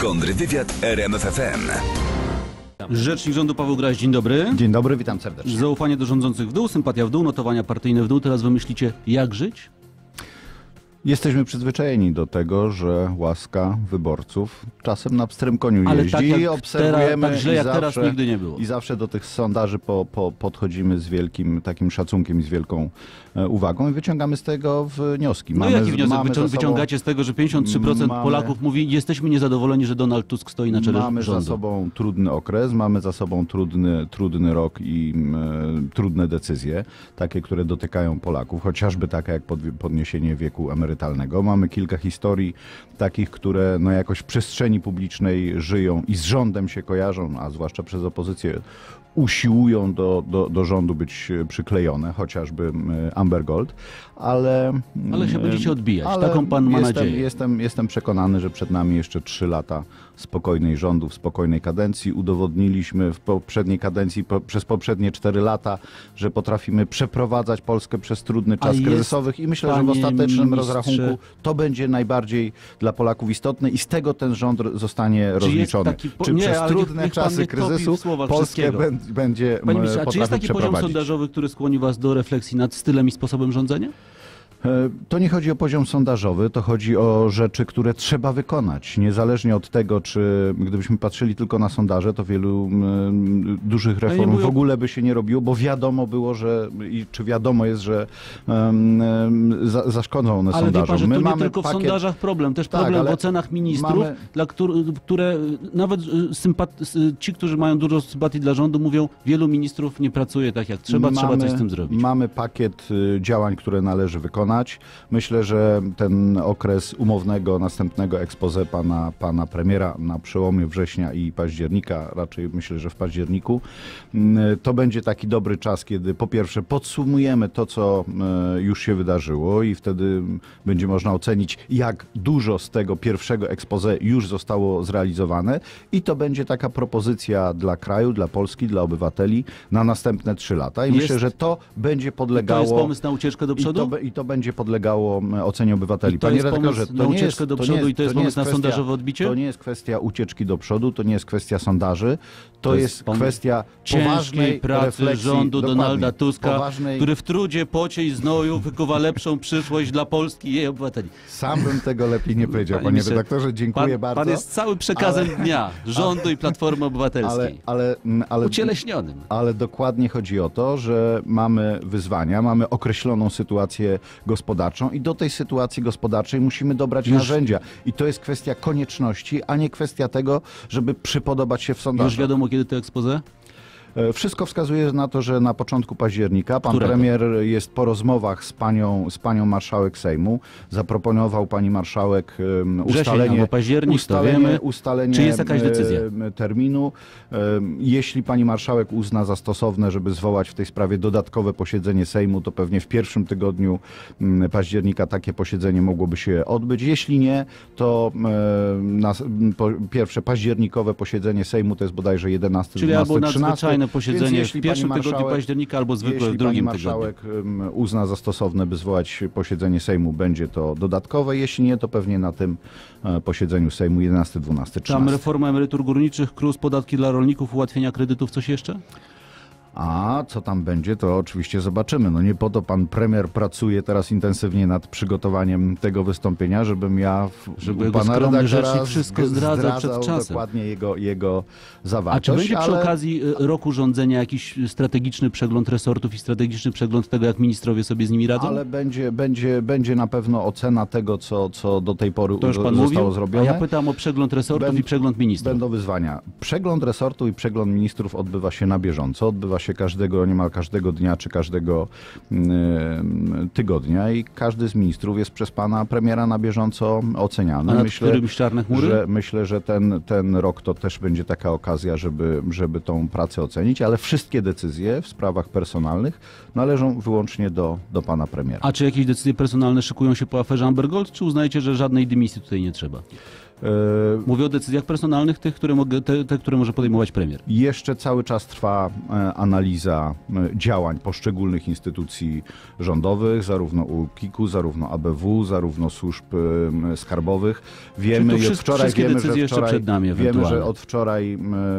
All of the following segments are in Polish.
Kontrwywiad RMF FM. Rzecznik rządu Paweł Graś, dzień dobry. Dzień dobry, witam serdecznie. Zaufanie do rządzących w dół, sympatia w dół, notowania partyjne w dół. Teraz wymyślicie, jak żyć? Jesteśmy przyzwyczajeni do tego, że łaska wyborców czasem na pstrym koniu jeździ. Tak I obserwujemy tak źle jak zawsze, teraz nigdy nie było. I zawsze do tych sondaży podchodzimy z wielkim takim szacunkiem i z wielką uwagą i wyciągamy z tego wnioski. No jaki wniosek wyciągacie z tego, że 53% Polaków mówi, jesteśmy niezadowoleni, że Donald Tusk stoi na czele rządu? Mamy za sobą trudny okres, mamy za sobą trudny rok i trudne decyzje, takie, które dotykają Polaków, chociażby takie jak podniesienie wieku emerytalnego. Mamy kilka historii takich, które no jakoś w przestrzeni publicznej żyją i z rządem się kojarzą, a zwłaszcza przez opozycję usiłują do rządu być przyklejone, chociażby Amber Gold, ale się będziecie odbijać, taką pan ma nadzieję. Jestem przekonany, że przed nami jeszcze 3 lata spokojnej rządów, spokojnej kadencji. Udowodniliśmy w poprzedniej kadencji, przez poprzednie 4 lata, że potrafimy przeprowadzać Polskę przez trudny czas kryzysowych i myślę, że w ostatecznym rozrachunku to będzie najbardziej dla Polaków istotne i z tego ten rząd zostanie rozliczony. Czy przez trudne czasy kryzysu Polskę będzie Panie ministrze, a czy jest taki poziom przeprowadzić. sondażowy, który skłoni was do refleksji nad stylem i sposobem rządzenia? To nie chodzi o poziom sondażowy, to chodzi o rzeczy, które trzeba wykonać. Niezależnie od tego, czy gdybyśmy patrzyli tylko na sondaże, to wielu dużych reform w ogóle by się nie robiło, bo wiadomo było, czy wiadomo jest, że zaszkodzą one sondażom. Ale wie pan, że to nie tylko w sondażach problem, też problem w ocenach ministrów, które nawet ci, którzy mają dużo sympatii dla rządu, mówią, wielu ministrów nie pracuje tak jak trzeba coś z tym zrobić. Mamy pakiet działań, które należy wykonać. Myślę, że ten okres umownego, następnego expose pana premiera na przełomie września i października, raczej myślę, że w październiku, to będzie taki dobry czas, kiedy po pierwsze podsumujemy to, co już się wydarzyło i wtedy będzie można ocenić, jak dużo z tego pierwszego expose już zostało zrealizowane i to będzie taka propozycja dla kraju, dla Polski, dla obywateli na następne 3 lata i myślę, że to będzie podlegało... I to jest pomysł na ucieczkę do przodu? I to będzie podlegało ocenie obywateli. Panie redaktorze, to nie jest do przodu i to jest pomysł na sondażowe odbicie? To nie jest kwestia ucieczki do przodu, to nie jest kwestia sondaży, to jest kwestia poważnej pracy refleksji rządu Donalda Tuska, który w trudzie, pocie i znoju wykuwa lepszą przyszłość dla Polski i jej obywateli. Sam bym tego lepiej nie powiedział, panie redaktorze, dziękuję bardzo. Pan jest cały przekazem dnia rządu i Platformy Obywatelskiej. Ale ucieleśnionym. Ale dokładnie chodzi o to, że mamy wyzwania, mamy określoną sytuację gospodarczą i do tej sytuacji gospodarczej musimy dobrać narzędzia. I to jest kwestia konieczności, a nie kwestia tego, żeby przypodobać się w sondażach. Już wiadomo, kiedy to expose? Wszystko wskazuje na to, że na początku października pan premier jest po rozmowach z panią marszałek Sejmu. Zaproponował pani marszałek ustalenie Czy jest jakaś decyzja? Terminu. Jeśli pani marszałek uzna za stosowne, żeby zwołać w tej sprawie dodatkowe posiedzenie Sejmu, to pewnie w pierwszym tygodniu października takie posiedzenie mogłoby się odbyć. Jeśli nie, to pierwsze październikowe posiedzenie Sejmu to jest bodajże 11, 12, 13. Posiedzenie w pierwszym tygodniu października albo zwykle w drugim tygodniu. Jeśli pani marszałek uzna za stosowne, by zwołać posiedzenie Sejmu, będzie to dodatkowe. Jeśli nie, to pewnie na tym posiedzeniu Sejmu 11, 12, 13. Tam reforma emerytur górniczych, KRUS, podatki dla rolników, ułatwienia kredytów, coś jeszcze? A co tam będzie, to oczywiście zobaczymy. No nie po to pan premier pracuje teraz intensywnie nad przygotowaniem tego wystąpienia, żebym ja u pana redaktora wszystko zdradzał przed czasem. Dokładnie jego zawartość. A czy będzie przy okazji roku rządzenia jakiś strategiczny przegląd resortów i strategiczny przegląd tego, jak ministrowie sobie z nimi radzą? Ale będzie na pewno ocena tego, co do tej pory zostało zrobione. A ja pytam o przegląd resortów i przegląd ministrów. Będą wyzwania. Przegląd resortu i przegląd ministrów odbywa się na bieżąco. Odbywa się niemal każdego dnia czy każdego tygodnia i każdy z ministrów jest przez pana premiera na bieżąco oceniany. A nad którymś czarne chmury? Myślę, że ten rok to też będzie taka okazja, żeby tą pracę ocenić, ale wszystkie decyzje w sprawach personalnych należą wyłącznie do pana premiera. A czy jakieś decyzje personalne szykują się po aferze Amber Gold, czy uznajecie, że żadnej dymisji tutaj nie trzeba? Mówię o decyzjach personalnych, tych, które może podejmować premier. Jeszcze cały czas trwa analiza działań poszczególnych instytucji rządowych, zarówno UOKiK-u, zarówno ABW, zarówno służb skarbowych. Wiemy, że od wczoraj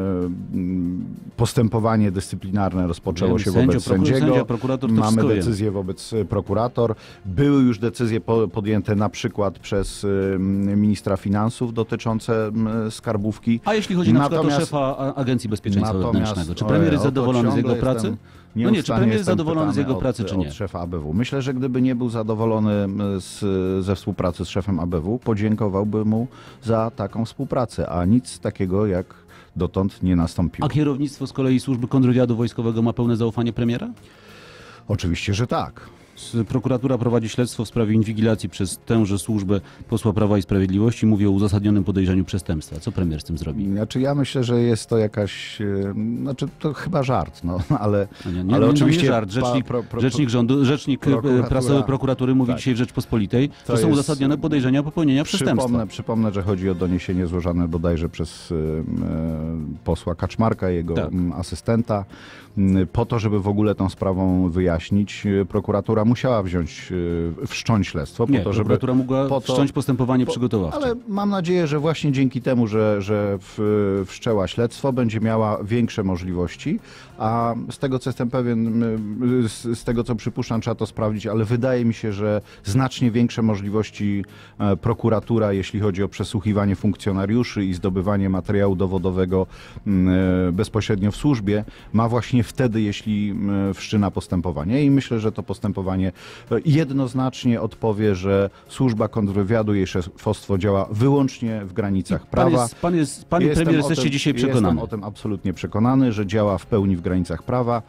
postępowanie dyscyplinarne rozpoczęło się wobec sędziego. Mamy decyzję wobec prokurator. Były już decyzje podjęte na przykład przez ministra finansów dotyczące skarbówki. A jeśli chodzi na przykład o szefa Agencji Bezpieczeństwa Wewnętrznego, czy premier jest zadowolony z jego pracy? Czy premier jest zadowolony z jego pracy, czy nie? Od szefa ABW. Myślę, że gdyby nie był zadowolony ze współpracy z szefem ABW, podziękowałby mu za taką współpracę, a nic takiego jak dotąd nie nastąpiło. A kierownictwo z kolei służby kontrwywiadu wojskowego ma pełne zaufanie premiera? Oczywiście, że tak. Prokuratura prowadzi śledztwo w sprawie inwigilacji przez tęże służbę posła Prawa i Sprawiedliwości. Mówi o uzasadnionym podejrzeniu przestępstwa. Co premier z tym zrobi? Ja myślę, że jest to jakaś... to chyba żart, ale oczywiście... Nie żart. Rzecznik rządu, rzecznik prasowy prokuratury mówi dzisiaj w Rzeczpospolitej, że są uzasadnione podejrzenia popełnienia przestępstwa. Przypomnę, że chodzi o doniesienie złożone bodajże przez posła Kaczmarka, jego asystenta. Po to, żeby w ogóle tą sprawą wyjaśnić, prokuratura musiała wszcząć śledztwo. Prokuratura mogła wszcząć postępowanie przygotowawcze. Ale mam nadzieję, że właśnie dzięki temu, że wszczęła śledztwo, będzie miała większe możliwości, a z tego, co jestem pewien, z tego, co przypuszczam, trzeba to sprawdzić, ale wydaje mi się, że znacznie większe możliwości prokuratura, jeśli chodzi o przesłuchiwanie funkcjonariuszy i zdobywanie materiału dowodowego bezpośrednio w służbie, ma właśnie wtedy, jeśli wszczyna postępowanie. I myślę, że to postępowanie jednoznacznie odpowie, że służba kontrwywiadu, jej szefostwo działa wyłącznie w granicach prawa. Pan premier jesteście dzisiaj przekonany. Jestem o tym absolutnie przekonany, że działa w pełni w granicach prawa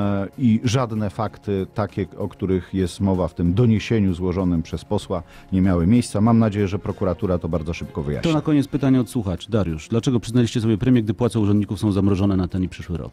i żadne fakty takie, o których jest mowa w tym doniesieniu złożonym przez posła, nie miały miejsca. Mam nadzieję, że prokuratura to bardzo szybko wyjaśni. To na koniec pytanie od słuchaczy. Dariusz, dlaczego przyznaliście sobie premię, gdy płace urzędników są zamrożone na ten i przyszły rok?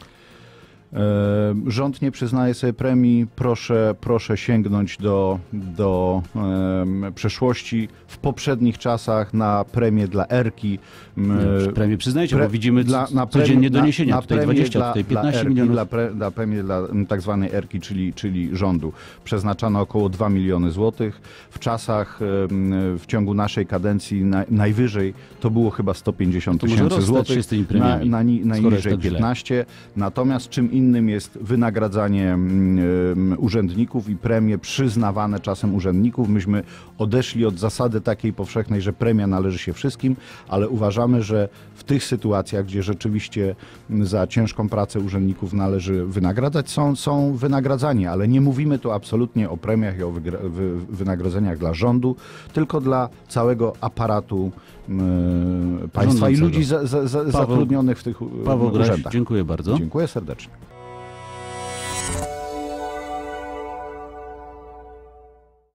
Rząd nie przyznaje sobie premii. Proszę sięgnąć do przeszłości. W poprzednich czasach na premię dla Erki. Premię przyznajcie, bo widzimy codziennie doniesienia. Tutaj 20, tutaj 15 milionów. Dla premii dla tak zwanej Erki, czyli rządu, przeznaczano około 2 miliony złotych. W czasach, w ciągu naszej kadencji najwyżej to było chyba 150 tysięcy złotych. Najniżej 15. Natomiast czym innym jest wynagradzanie urzędników i premie przyznawane czasem urzędników. Myśmy odeszli od zasady takiej powszechnej, że premia należy się wszystkim, ale uważamy, że w tych sytuacjach, gdzie rzeczywiście za ciężką pracę urzędników należy wynagradzać, są wynagradzani, ale nie mówimy tu absolutnie o premiach i o wynagrodzeniach dla rządu, tylko dla całego aparatu państwa i ludzi zatrudnionych w tych Paweł Graś, urzędach. dziękuję bardzo. Dziękuję serdecznie.